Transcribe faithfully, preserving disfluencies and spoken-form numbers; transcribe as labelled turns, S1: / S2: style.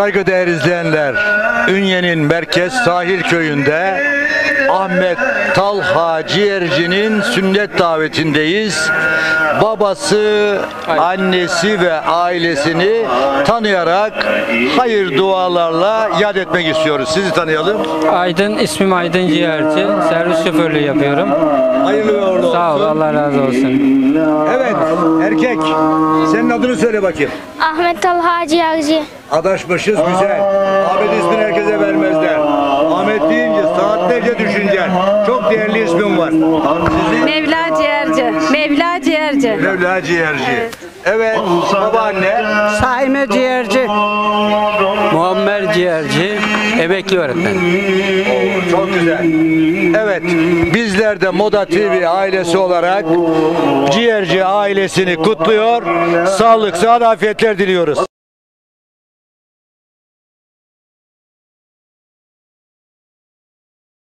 S1: Saygıdeğer izleyenler, Ünye'nin merkez sahil köyünde Ahmet Talha Ciğerci'nin sünnet davetindeyiz. Babası, annesi ve ailesini tanıyarak hayır dualarla yad etmek istiyoruz. Sizi tanıyalım.
S2: Aydın, ismim Aydın Ciğerci. Servis şoförlüğü yapıyorum.
S1: Hayırlı ve uğurlu olsun.
S2: Sağ ol, Allah razı olsun.
S1: Evet, erkek. Senin adını söyle bakayım.
S3: Ahmet Talha Ciğerci.
S1: Adaşmışız güzel. Ahmet ismini herkese vermezler. Ahmet deyince saatlerce düşüneceksin. Çok değerli ismin var. Sizin?
S4: Mevla Ciğerci. Mevla Ciğerci.
S1: Mevla Ciğerci. Evet, babaanne.
S4: Saime Ciğerci.
S2: Muammer Ciğerci, emekli öğretmen.
S1: Çok güzel. Evet, bizler de Moda T V ailesi olarak Ciğerci ailesini kutluyor. Sağlık, sıhhat, afiyetler diliyoruz.